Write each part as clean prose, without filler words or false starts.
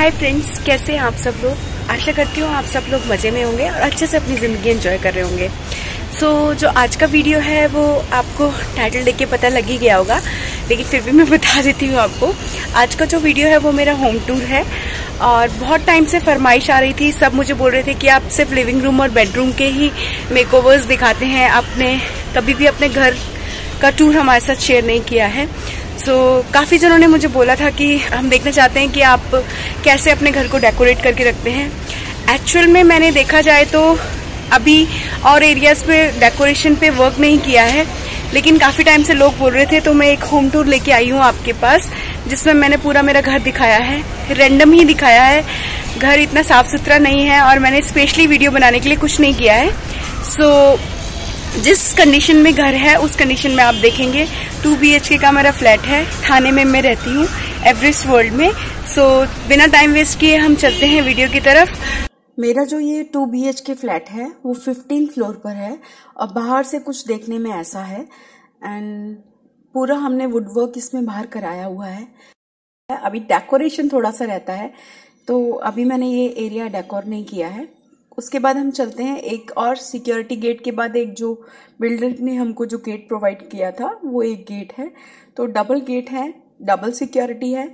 Hi friends, कैसे हैं आप सब लोग। आशा करती हूँ आप सब लोग मजे में होंगे और अच्छे से अपनी ज़िंदगी एंजॉय कर रहे होंगे। जो आज का वीडियो है वो आपको टाइटल देख के पता लग ही गया होगा, लेकिन फिर भी मैं बता देती हूँ आपको। आज का जो वीडियो है वो मेरा होम टूर है और बहुत टाइम से फरमाइश आ रही थी। सब मुझे बोल रहे थे कि आप सिर्फ लिविंग रूम और बेडरूम के ही मेकओवर्स दिखाते हैं, आपने कभी भी अपने घर का टूर हमारे साथ शेयर नहीं किया है। काफ़ी जनों ने मुझे बोला था कि हम देखना चाहते हैं कि आप कैसे अपने घर को डेकोरेट करके रखते हैं। एक्चुअल में मैंने देखा जाए तो अभी और एरियाज पे डेकोरेशन पे वर्क नहीं किया है, लेकिन काफ़ी टाइम से लोग बोल रहे थे, तो मैं एक होम टूर लेके आई हूँ आपके पास, जिसमें मैंने पूरा मेरा घर दिखाया है। रैंडम ही दिखाया है, घर इतना साफ सुथरा नहीं है और मैंने स्पेशली वीडियो बनाने के लिए कुछ नहीं किया है। जिस कंडीशन में घर है उस कंडीशन में आप देखेंगे। 2 BHK का मेरा फ्लैट है, थाने में मैं रहती हूँ, एवरेस्ट वर्ल्ड में। बिना टाइम वेस्ट किए हम चलते हैं वीडियो की तरफ। मेरा जो ये 2 BHK फ्लैट है वो 15 फ्लोर पर है और बाहर से कुछ देखने में ऐसा है। एंड पूरा हमने वुडवर्क इसमें बाहर कराया हुआ है। अभी डेकोरेशन थोड़ा सा रहता है, तो अभी मैंने ये एरिया डेकोर नहीं किया है। उसके बाद हम चलते हैं एक और सिक्योरिटी गेट के बाद, एक जो बिल्डर ने हमको जो गेट प्रोवाइड किया था वो एक गेट है, तो डबल गेट है, डबल सिक्योरिटी है।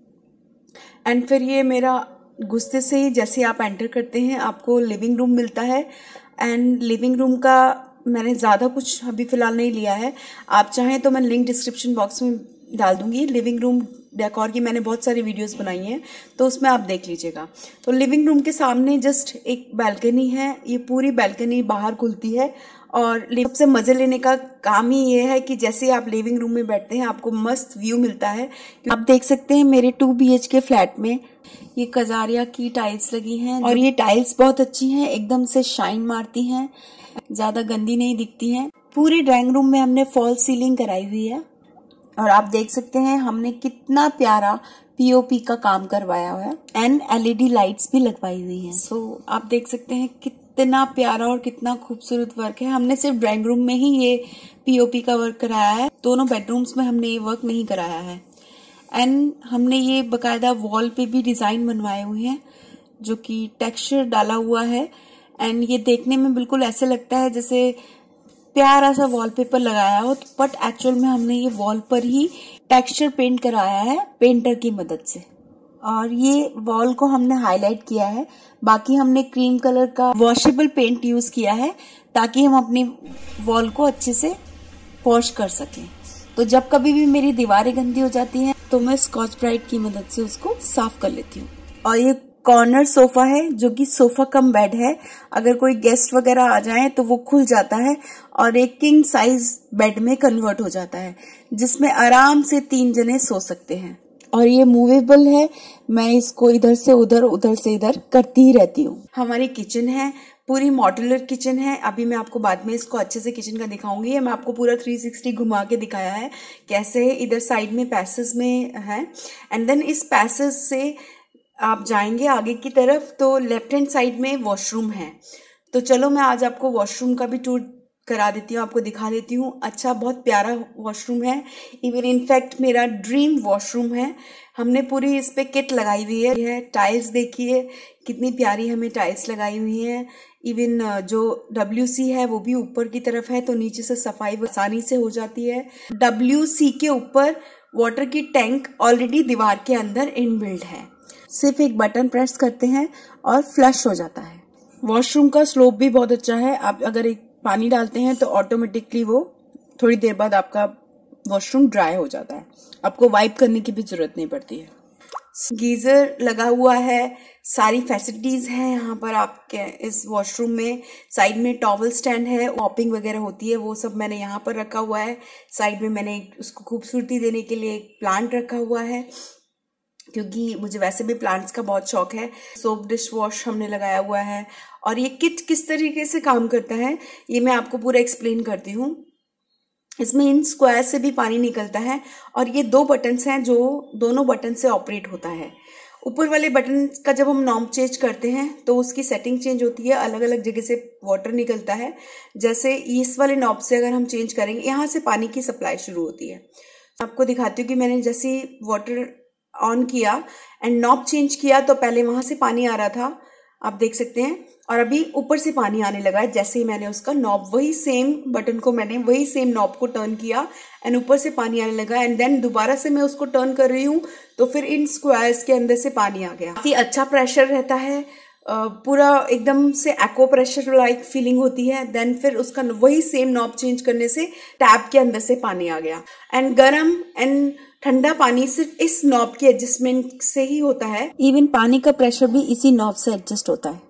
एंड फिर ये मेरा घुसते से ही जैसे आप एंटर करते हैं आपको लिविंग रूम मिलता है। एंड लिविंग रूम का मैंने ज़्यादा कुछ अभी फ़िलहाल नहीं लिया है, आप चाहें तो मैं लिंक डिस्क्रिप्शन बॉक्स में डाल दूंगी। लिविंग रूम डेकोर की मैंने बहुत सारी वीडियोस बनाई हैं, तो उसमें आप देख लीजिएगा। तो लिविंग रूम के सामने जस्ट एक बालकनी है, ये पूरी बालकनी बाहर खुलती है और सबसे मजे लेने का काम ही ये है कि जैसे आप लिविंग रूम में बैठते हैं आपको मस्त व्यू मिलता है। आप देख सकते हैं मेरे 2 BHK फ्लैट में ये कजारिया की टाइल्स लगी हैं और ये टाइल्स बहुत अच्छी हैं, एकदम से शाइन मारती हैं, ज्यादा गंदी नहीं दिखती हैं। पूरे ड्राइंग रूम में हमने फॉल सीलिंग कराई हुई है और आप देख सकते हैं हमने कितना प्यारा POP का काम करवाया हुआ है एंड LED लाइट्स भी लगवाई हुई हैं। आप देख सकते हैं कितना प्यारा और कितना खूबसूरत वर्क है। हमने सिर्फ ड्राइंग रूम में ही ये POP का वर्क कराया है, दोनों बेडरूम्स में हमने ये वर्क नहीं कराया है। एंड हमने ये बकायदा वॉल पे भी डिजाइन बनवाए हुए हैं जो कि टेक्सचर डाला हुआ है। एंड ये देखने में बिल्कुल ऐसे लगता है जैसे प्यारा सा वॉलपेपर लगाया हो, बट एक्चुअल में हमने ये वॉल पर ही टेक्सचर पेंट कराया है पेंटर की मदद से। और ये वॉल को हमने हाईलाइट किया है, बाकी हमने क्रीम कलर का वॉशेबल पेंट यूज किया है ताकि हम अपनी वॉल को अच्छे से वॉश कर सकें। तो जब कभी भी मेरी दीवारें गंदी हो जाती हैं तो मैं स्कॉच ब्राइट की मदद से उसको साफ कर लेती हूँ। और ये कॉर्नर सोफा है जो कि सोफा कम बेड है, अगर कोई गेस्ट वगैरह आ जाए तो वो खुल जाता है और एक किंग साइज बेड में कन्वर्ट हो जाता है, जिसमें आराम से 3 जने सो सकते हैं। और ये मूवेबल है, मैं इसको इधर से उधर, उधर से इधर करती ही रहती हूँ। हमारी किचन है, पूरी मॉड्यूलर किचन है। अभी मैं आपको बाद में इसको अच्छे से किचन का दिखाऊंगी। मैं आपको पूरा 360 घुमा के दिखाया है कैसे। इधर साइड में पैसेज में है एंड देन इस पैसेज से आप जाएंगे आगे की तरफ तो लेफ्ट हैंड साइड में वॉशरूम है। तो चलो मैं आज आपको वॉशरूम का भी टूर करा देती हूँ, आपको दिखा देती हूँ। अच्छा, बहुत प्यारा वॉशरूम है, इवन इनफैक्ट मेरा ड्रीम वॉशरूम है। हमने पूरी इस पे किट लगाई हुई है। टाइल्स देखिए कितनी प्यारी हमें टाइल्स लगाई हुई है। इवन जो WC है वो भी ऊपर की तरफ है, तो नीचे से सफाई आसानी से हो जाती है। WC के ऊपर वाटर की टैंक ऑलरेडी दीवार के अंदर इनबिल्ट है, सिर्फ एक बटन प्रेस करते हैं और फ्लश हो जाता है। वॉशरूम का स्लोप भी बहुत अच्छा है, आप अगर एक पानी डालते हैं तो ऑटोमेटिकली वो थोड़ी देर बाद आपका वॉशरूम ड्राई हो जाता है, आपको वाइप करने की भी जरूरत नहीं पड़ती है। गीजर लगा हुआ है, सारी फैसिलिटीज हैं यहाँ पर आपके इस वॉशरूम में। साइड में टॉवल स्टैंड है, मॉपिंग वगैरह होती है वो सब मैंने यहाँ पर रखा हुआ है। साइड में मैंने उसको खूबसूरती देने के लिए एक प्लांट रखा हुआ है, क्योंकि मुझे वैसे भी प्लांट्स का बहुत शौक है। सोप डिश वॉश हमने लगाया हुआ है। और ये किट किस तरीके से काम करता है ये मैं आपको पूरा एक्सप्लेन करती हूँ। इसमें इन स्क्वायर से भी पानी निकलता है और ये 2 बटन्स हैं जो दोनों बटन से ऑपरेट होता है। ऊपर वाले बटन का जब हम नॉब चेंज करते हैं तो उसकी सेटिंग चेंज होती है, अलग अलग जगह से वाटर निकलता है। जैसे इस वाले नॉब से अगर हम चेंज करेंगे, यहाँ से पानी की सप्लाई शुरू होती है। आपको दिखाती हूँ कि मैंने जैसे वाटर ऑन किया एंड नॉब चेंज किया तो पहले वहां से पानी आ रहा था, आप देख सकते हैं, और अभी ऊपर से पानी आने लगा है। जैसे ही मैंने उसका नॉब, वही सेम बटन को मैंने वही सेम नॉब को टर्न किया एंड ऊपर से पानी आने लगा एंड देन दोबारा से मैं उसको टर्न कर रही हूँ तो फिर इन स्क्वायर्स के अंदर से पानी आ गया। काफी अच्छा प्रेशर रहता है, पूरा एकदम से एक्वा प्रेशर लाइक फीलिंग होती है। देन फिर उसका वही सेम नॉब चेंज करने से टैप के अंदर से पानी आ गया। एंड गर्म एंड ठंडा पानी सिर्फ इस नॉब के एडजस्टमेंट से ही होता है। इवन पानी का प्रेशर भी इसी नॉब से एडजस्ट होता है।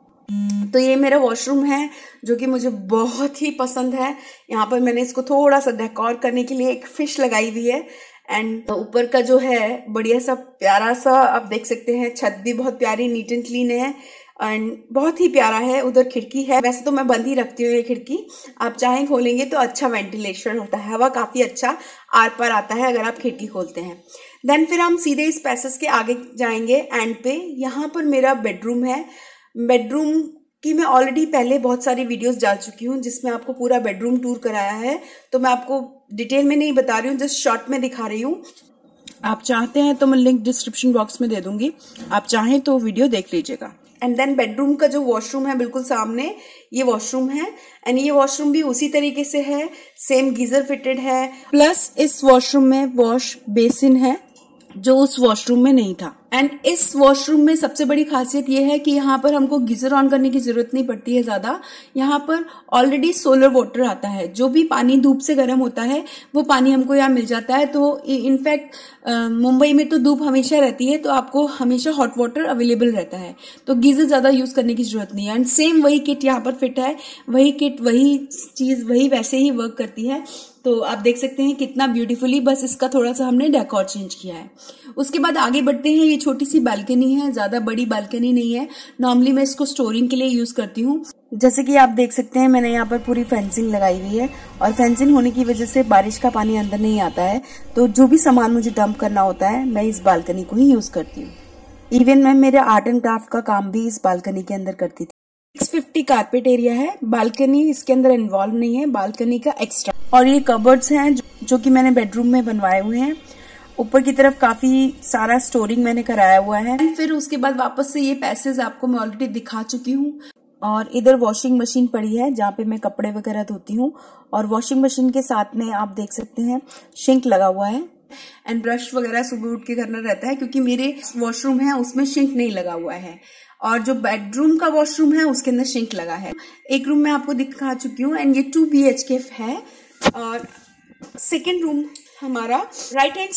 तो ये मेरा वॉशरूम है जो कि मुझे बहुत ही पसंद है। यहाँ पर मैंने इसको थोड़ा सा डेकोर करने के लिए एक फिश लगाई हुई है एंड ऊपर का जो है बढ़िया सा प्यारा सा आप देख सकते हैं, छत भी बहुत प्यारी नीट एंड क्लीन है एंड बहुत ही प्यारा है। उधर खिड़की है, वैसे तो मैं बंद ही रखती हूँ ये खिड़की, आप चाहें खोलेंगे तो अच्छा वेंटिलेशन होता है, हवा काफी अच्छा आर पार आता है अगर आप खिड़की खोलते हैं। देन फिर हम सीधे इस पैसेज के आगे जाएंगे एंड पे यहाँ पर मेरा बेडरूम है। बेडरूम की मैं ऑलरेडी पहले बहुत सारी वीडियोस डाल चुकी हूँ जिसमें आपको पूरा बेडरूम टूर कराया है, तो मैं आपको डिटेल में नहीं बता रही हूँ, जस्ट शॉर्ट में दिखा रही हूँ। आप चाहते हैं तो मैं लिंक डिस्क्रिप्शन बॉक्स में दे दूंगी, आप चाहें तो वीडियो देख लीजिएगा। एंड देन बेडरूम का जो वॉशरूम है बिल्कुल सामने ये वॉशरूम है एंड ये वॉशरूम भी उसी तरीके से है, सेम गीजर फिटेड है, प्लस इस वॉशरूम में वॉश बेसिन है जो उस वॉशरूम में नहीं था। एंड इस वॉशरूम में सबसे बड़ी खासियत ये है कि यहाँ पर हमको गीजर ऑन करने की जरूरत नहीं पड़ती है ज्यादा, यहाँ पर ऑलरेडी सोलर वाटर आता है, जो भी पानी धूप से गर्म होता है वो पानी हमको यहाँ मिल जाता है। तो इनफैक्ट मुंबई में तो धूप हमेशा रहती है तो आपको हमेशा हॉट वाटर अवेलेबल रहता है, तो गीजर ज्यादा यूज करने की जरूरत नहीं है। एंड सेम वही किट यहाँ पर फिट है, वही किट वही चीज वही वैसे ही वर्क करती है। तो आप देख सकते हैं कितना ब्यूटीफुली, बस इसका थोड़ा सा हमने डेकोर चेंज किया है। उसके बाद आगे बढ़ते हैं, ये छोटी सी बालकनी है, ज्यादा बड़ी बालकनी नहीं है, नॉर्मली मैं इसको स्टोरिंग के लिए यूज करती हूँ। जैसे कि आप देख सकते हैं मैंने यहाँ पर पूरी फेंसिंग लगाई हुई है और फेंसिंग होने की वजह से बारिश का पानी अंदर नहीं आता है, तो जो भी सामान मुझे डंप करना होता है मैं इस बालकनी को ही यूज करती हूँ। इवन मैं मेरे आर्ट एंड क्राफ्ट का काम भी इस बालकनी के अंदर करती थी। 650 कारपेट एरिया है, बालकनी इसके अंदर इन्वॉल्व नहीं है, बालकनी का एक्स्ट्रा। और ये कबर्ड्स हैं जो कि मैंने बेडरूम में बनवाए हुए हैं, ऊपर की तरफ काफी सारा स्टोरिंग मैंने कराया हुआ है। फिर उसके बाद वापस से ये पैसेज आपको मैं ऑलरेडी दिखा चुकी हूँ और इधर वॉशिंग मशीन पड़ी है जहाँ पे मैं कपड़े वगैरह धोती हूँ, और वॉशिंग मशीन के साथ में आप देख सकते हैं सिंक लगा हुआ है एंड ब्रश वगैरह सुबह उठ के करना रहता है क्योंकि मेरे वॉशरूम है उसमें सिंक नहीं लगा हुआ है, और जो बेडरूम का वॉशरूम है उसके अंदर सिंक लगा है। एक रूम में आपको दिखा चुकी हूँ एंड ये 2 BHK है। और सेकेंड रूम हमारा राइट हैंड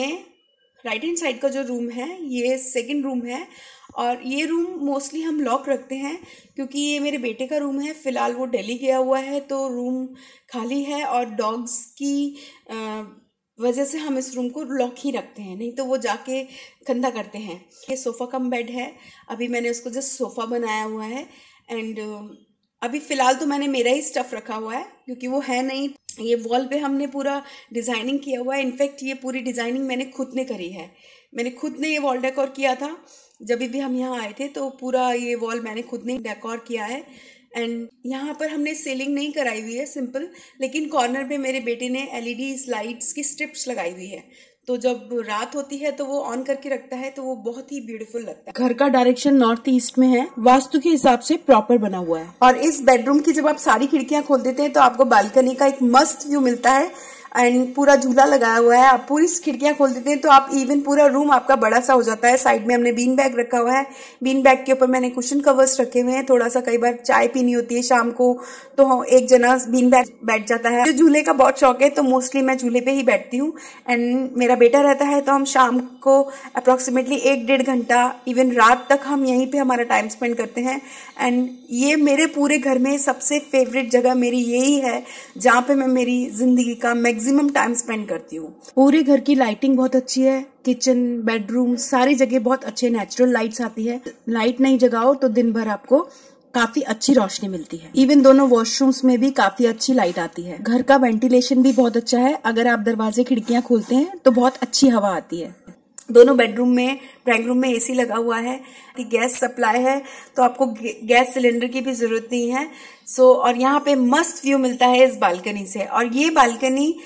साइड का जो रूम है ये सेकेंड रूम है, और ये रूम मोस्टली हम लॉक रखते हैं क्योंकि ये मेरे बेटे का रूम है, फिलहाल वो दिल्ली गया हुआ है तो रूम खाली है, और डॉग्स की वजह से हम इस रूम को लॉक ही रखते हैं, नहीं तो वो जाके गंदा करते हैं। ये सोफ़ा कम बेड है, अभी मैंने उसको जस्ट सोफ़ा बनाया हुआ है एंड अभी फ़िलहाल तो मैंने मेरा ही स्टफ़ रखा हुआ है क्योंकि वो है नहीं। ये वॉल पे हमने पूरा डिज़ाइनिंग किया हुआ है, इनफैक्ट ये पूरी डिज़ाइनिंग मैंने खुद ने करी है, मैंने खुद ने ये वॉल डेकोर किया था जब भी हम यहाँ आए थे, तो पूरा ये वॉल मैंने खुद ने डेकोर किया है। एंड यहाँ पर हमने सीलिंग नहीं कराई हुई है सिंपल, लेकिन कॉर्नर पे मेरे बेटे ने LED लाइट्स की स्ट्रिप्स लगाई हुई है, तो जब रात होती है तो वो ऑन करके रखता है तो वो बहुत ही ब्यूटीफुल लगता है। घर का डायरेक्शन नॉर्थ ईस्ट में है, वास्तु के हिसाब से प्रॉपर बना हुआ है। और इस बेडरूम की जब आप सारी खिड़कियां खोल देते हैं तो आपको बालकनी का एक मस्त व्यू मिलता है एंड पूरा झूला लगाया हुआ है। आप पूरी खिड़कियां खोल देते हैं तो आप इवन पूरा रूम आपका बड़ा सा हो जाता है। साइड में हमने बीन बैग रखा हुआ है, बीन बैग के ऊपर मैंने कुशन कवर्स रखे हुए हैं। थोड़ा सा कई बार चाय पीनी होती है शाम को तो एक जना बीन बैग बैठ जाता है। जो झूले का बहुत शौक है तो मोस्टली मैं झूले पे ही बैठती हूँ एंड मेरा बेटा रहता है तो हम शाम को अप्रोक्सीमेटली 1-1.5 घंटा इवन रात तक हम यहीं पे हमारा टाइम स्पेंड करते हैं। एंड ये मेरे पूरे घर में सबसे फेवरेट जगह मेरी यही है जहाँ पे मैं मेरी जिंदगी का मैक्सिमम टाइम स्पेंड करती हूँ। पूरे घर की लाइटिंग बहुत अच्छी है, किचन बेडरूम सारी जगह बहुत अच्छे नेचुरल लाइट्स आती है। लाइट नहीं जगाओ तो दिन भर आपको काफी अच्छी रोशनी मिलती है। इवन दोनों वॉशरूम्स में भी काफी अच्छी लाइट आती है। घर का वेंटिलेशन भी बहुत अच्छा है, अगर आप दरवाजे खिड़कियां खोलते हैं तो बहुत अच्छी हवा आती है। दोनों बेडरूम में ड्राइंग रूम में AC लगा हुआ है, गैस सप्लाई है तो आपको गैस सिलेंडर की भी जरूरत नहीं है। और यहाँ पे मस्त व्यू मिलता है इस बालकनी से। और ये बालकनी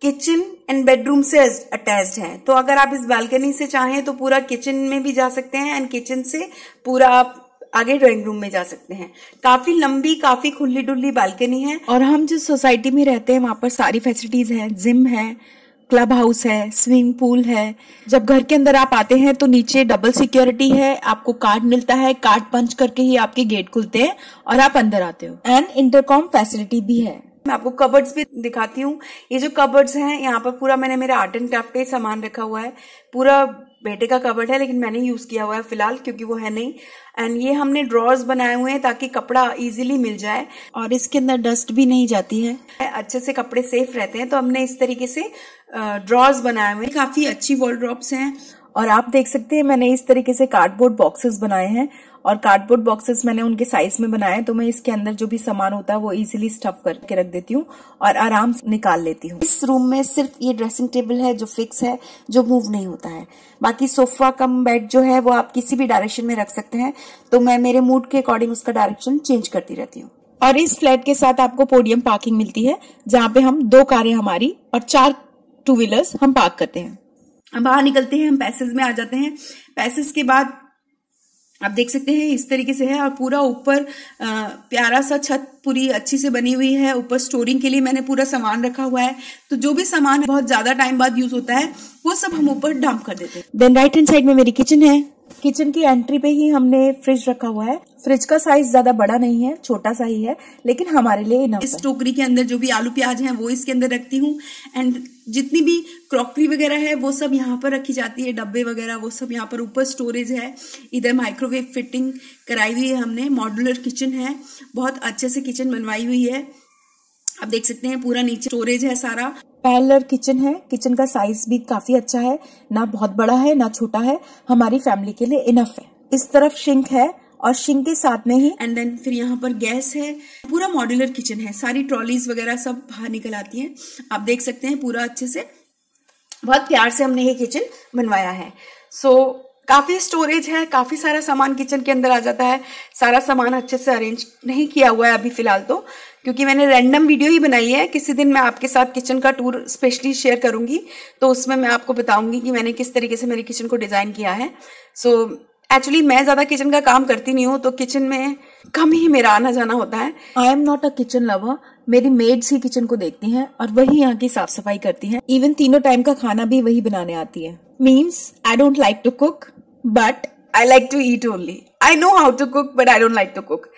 किचन एंड बेडरूम से अटैच्ड है। तो अगर आप इस बालकनी से चाहें तो पूरा किचन में भी जा सकते हैं एंड किचन से पूरा आप आगे ड्राइंग रूम में जा सकते हैं। काफी लंबी, काफी खुली डुल्ली बालकनी है। और हम जिस सोसाइटी में रहते हैं वहां पर सारी फैसिलिटीज है, जिम है, क्लब हाउस है, स्विमिंग पूल है। जब घर के अंदर आप आते हैं तो नीचे डबल सिक्योरिटी है, आपको कार्ड मिलता है, कार्ड पंच करके ही आपके गेट खुलते हैं और आप अंदर आते हो। एंड इंटरकॉम फैसिलिटी भी है। मैं आपको कबर्ड्स भी दिखाती हूँ। ये जो कबर्ड्स हैं, यहाँ पर पूरा मैंने मेरा आर्ट एंड क्राफ्ट का ही सामान रखा हुआ है। पूरा बेटे का कबर्ड है लेकिन मैंने यूज किया हुआ है फिलहाल, क्योंकि वो है नहीं। एंड ये हमने ड्रॉर्स बनाए हुए हैं ताकि कपड़ा इजीली मिल जाए और इसके अंदर डस्ट भी नहीं जाती है, अच्छे से कपड़े सेफ रहते हैं। तो हमने इस तरीके से ड्रॉर्स बनाए हुए हैं। काफी अच्छी वॉलड्रॉप्स हैं। और आप देख सकते हैं मैंने इस तरीके से कार्डबोर्ड बॉक्सेस बनाए हैं और कार्डबोर्ड बॉक्सेस मैंने उनके साइज में बनाए हैं। तो मैं इसके अंदर जो भी सामान होता है वो इजीली स्टफ करके रख देती हूँ और आराम से निकाल लेती हूँ। इस रूम में सिर्फ ये ड्रेसिंग टेबल है जो फिक्स है, जो मूव नहीं होता है। बाकी सोफा कम बेड जो है वो आप किसी भी डायरेक्शन में रख सकते हैं। तो मैं मेरे मूड के अकॉर्डिंग उसका डायरेक्शन चेंज करती रहती हूँ। और इस फ्लैट के साथ आपको पोडियम पार्किंग मिलती है, जहाँ पे हम 2 कारें हमारी और 4 2 व्हीलर्स हम पार्क करते हैं। अब बाहर निकलते हैं, हम पैसेज में आ जाते हैं। पैसेज के बाद आप देख सकते हैं इस तरीके से है और पूरा ऊपर प्यारा सा छत पूरी अच्छी से बनी हुई है। ऊपर स्टोरिंग के लिए मैंने पूरा सामान रखा हुआ है। तो जो भी सामान बहुत ज्यादा टाइम बाद यूज होता है वो सब हम ऊपर डंप कर देते हैं। देन राइट हैंड साइड में मेरी किचन है। किचन की एंट्री पे ही हमने फ्रिज रखा हुआ है। फ्रिज का साइज ज्यादा बड़ा नहीं है, छोटा सा ही है, लेकिन हमारे लिए इनफ है। इस टोकरी के अंदर जो भी आलू प्याज हैं वो इसके अंदर रखती हूँ। एंड जितनी भी क्रॉकरी वगैरह है वो सब यहाँ पर रखी जाती है, डब्बे वगैरह वो सब यहाँ पर। ऊपर स्टोरेज है, इधर माइक्रोवेव फिटिंग कराई हुई है हमने। मॉड्यूलर किचन है, बहुत अच्छे से किचन बनवाई हुई है। आप देख सकते हैं पूरा नीचे स्टोरेज है सारा। पैरेलल किचन है। किचन का साइज भी काफी अच्छा है, ना बहुत बड़ा है ना छोटा है, हमारी फैमिली के लिए इनफ है। इस तरफ सिंक है और सिंक के साथ में ही एंड देन फिर यहाँ पर गैस है। पूरा मॉड्यूलर किचन है, सारी ट्रॉलीज वगैरह सब बाहर निकल आती हैं। आप देख सकते हैं पूरा अच्छे से, बहुत प्यार से हमने ये किचन बनवाया है। काफी स्टोरेज है, काफी सारा सामान किचन के अंदर आ जाता है। सारा सामान अच्छे से अरेंज नहीं किया हुआ है अभी फिलहाल तो, क्योंकि मैंने रैंडम वीडियो ही बनाई है। किसी दिन मैं आपके साथ किचन का टूर स्पेशली शेयर करूंगी, तो उसमें मैं आपको बताऊंगी कि मैंने किस तरीके से मेरी किचन को डिजाइन किया है। एक्चुअली मैं ज्यादा किचन का काम करती नहीं हूँ, तो किचन में कम ही मेरा आना जाना होता है। I am not a kitchen lover. मेरी मेड्स ही किचन को देखती हैं और वही यहाँ की साफ सफाई करती हैं। इवन तीनों टाइम का खाना भी वही बनाने आती है। Means I don't like to cook but I like to eat only. I know how to cook but I don't like to cook.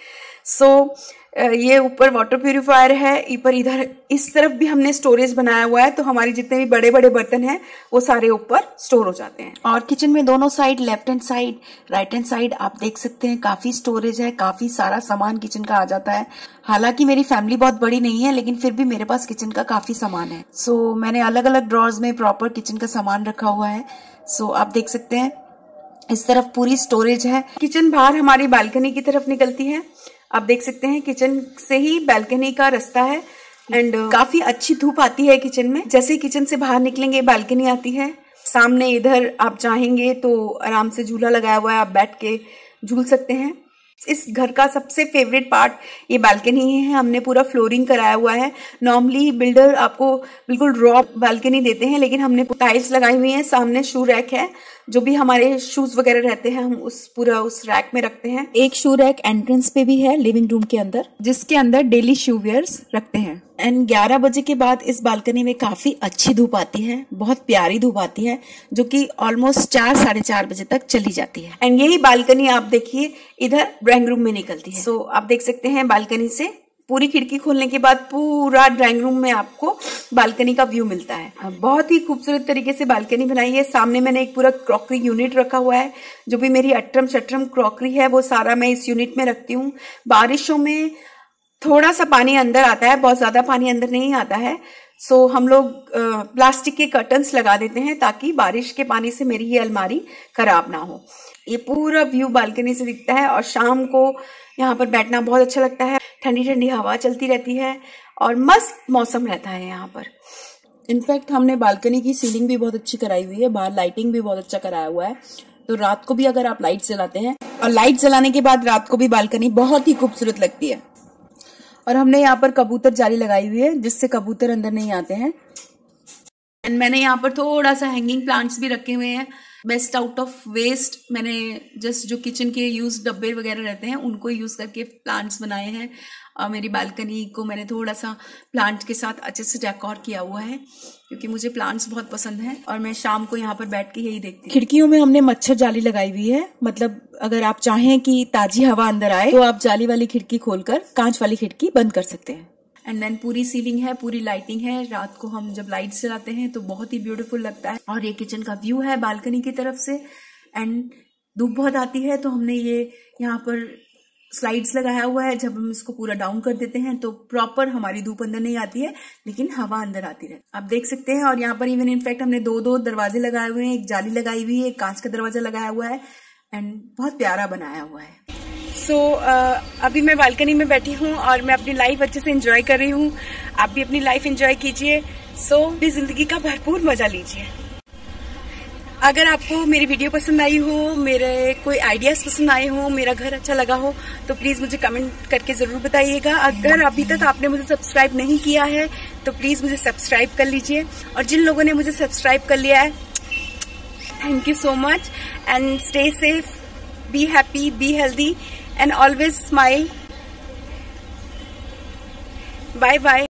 ये ऊपर वाटर प्यूरिफायर है। इधर इस तरफ भी हमने स्टोरेज बनाया हुआ है, तो हमारे जितने भी बड़े बड़े बर्तन हैं वो सारे ऊपर स्टोर हो जाते हैं। और किचन में दोनों side, left hand side, right hand side, आप देख सकते हैं काफी स्टोरेज है, काफी सारा सामान किचन का आ जाता है। हालांकि मेरी फैमिली बहुत बड़ी नहीं है, लेकिन फिर भी मेरे पास किचन का काफी सामान है। मैंने अलग अलग ड्रॉर्स में प्रॉपर किचन का सामान रखा हुआ है। आप देख सकते हैं इस तरफ पूरी स्टोरेज है। किचन बाहर हमारी बालकनी की तरफ निकलती है। आप देख सकते हैं किचन से ही बालकनी का रास्ता है एंड काफी अच्छी धूप आती है किचन में। जैसे किचन से बाहर निकलेंगे बालकनी आती है सामने। इधर आप चाहेंगे तो आराम से झूला लगाया हुआ है, आप बैठ के झूल सकते हैं। इस घर का सबसे फेवरेट पार्ट ये बालकनी ही है। हमने पूरा फ्लोरिंग कराया हुआ है। नॉर्मली बिल्डर आपको बिल्कुल रॉ बालकनी देते हैं, लेकिन हमने टाइल्स लगाई हुई हैं। सामने शू रैक है, जो भी हमारे शूज वगैरह रहते हैं हम उस रैक में रखते हैं। एक शू रैक एंट्रेंस पे भी है लिविंग रूम के अंदर, जिसके अंदर डेली शू वेयर्स रखते हैं। एंड 11 बजे के बाद इस बालकनी में काफी अच्छी धूप आती है, बहुत प्यारी धूप आती है, जो कि ऑलमोस्ट 4 साढ़े 4 बजे तक चली जाती है। एंड यही बालकनी आप देखिए इधर ड्राइंग रूम में निकलती है। आप देख सकते हैं बालकनी से पूरी खिड़की खोलने के बाद पूरा ड्राइंग रूम में आपको बालकनी का व्यू मिलता है। बहुत ही खूबसूरत तरीके से बालकनी बनाई है। सामने मैंने एक पूरा क्रॉकरी यूनिट रखा हुआ है। जो भी मेरी अट्रम शट्रम क्रॉकरी है वो सारा मैं इस यूनिट में रखती हूँ। बारिशों में थोड़ा सा पानी अंदर आता है, बहुत ज्यादा पानी अंदर नहीं आता है। हम लोग प्लास्टिक के कर्टन्स लगा देते हैं ताकि बारिश के पानी से मेरी ये अलमारी खराब ना हो। ये पूरा व्यू बालकनी से दिखता है और शाम को यहाँ पर बैठना बहुत अच्छा लगता है। ठंडी ठंडी हवा चलती रहती है और मस्त मौसम रहता है यहाँ पर। इनफैक्ट हमने बालकनी की सीलिंग भी बहुत अच्छी कराई हुई है, बाहर लाइटिंग भी बहुत अच्छा कराया हुआ है। तो रात को भी अगर आप लाइट जलाते हैं, और लाइट जलाने के बाद रात को भी बालकनी बहुत ही खूबसूरत लगती है। और हमने यहाँ पर कबूतर जाली लगाई हुई है, जिससे कबूतर अंदर नहीं आते हैं। एंड मैंने यहाँ पर थोड़ा सा हैंगिंग प्लांट्स भी रखे हुए हैं, बेस्ट आउट ऑफ वेस्ट। मैंने जस्ट जो किचन के यूज डब्बे वगैरह रहते हैं उनको यूज करके प्लांट्स बनाए हैं। और मेरी बालकनी को मैंने थोड़ा सा प्लांट के साथ अच्छे से डेकोर किया हुआ है, क्योंकि मुझे प्लांट्स बहुत पसंद हैं और मैं शाम को यहाँ पर बैठ के यही देखती हूँ। खिड़कियों में हमने मच्छर जाली लगाई हुई है, मतलब अगर आप चाहें कि ताजी हवा अंदर आए तो आप जाली वाली खिड़की खोलकर कांच वाली खिड़की बंद कर सकते हैं। एंड देन पूरी सीलिंग है, पूरी लाइटिंग है। रात को हम जब लाइट्स जलाते हैं तो बहुत ही ब्यूटीफुल लगता है। और ये किचन का व्यू है बालकनी की तरफ से। एंड धूप बहुत आती है तो हमने ये यहाँ पर स्लाइड्स लगाया हुआ है। जब हम इसको पूरा डाउन कर देते हैं तो प्रॉपर हमारी धूप अंदर नहीं आती है, लेकिन हवा अंदर आती है, आप देख सकते हैं। और यहाँ पर इवन इनफैक्ट हमने दो दरवाजे लगाए हुए हैं, एक जाली लगाई हुई है, एक कांच का दरवाजा लगाया हुआ है एंड बहुत प्यारा बनाया हुआ है। सो अभी मैं बालकनी में बैठी हूँ और मैं अपनी लाइफ अच्छे से एंजॉय कर रही हूँ। आप भी अपनी लाइफ एंजॉय कीजिए। अपनी जिंदगी का भरपूर मजा लीजिए। अगर आपको मेरी वीडियो पसंद आई हो, मेरे कोई आइडियाज पसंद आए हो, मेरा घर अच्छा लगा हो, तो प्लीज मुझे कमेंट करके जरूर बताइएगा। अगर अभी तक आपने मुझे सब्सक्राइब नहीं किया है तो प्लीज मुझे सब्सक्राइब कर लीजिए। और जिन लोगों ने मुझे सब्सक्राइब कर लिया है, thank you so much. And stay safe, be happy, be healthy and always smile. Bye bye.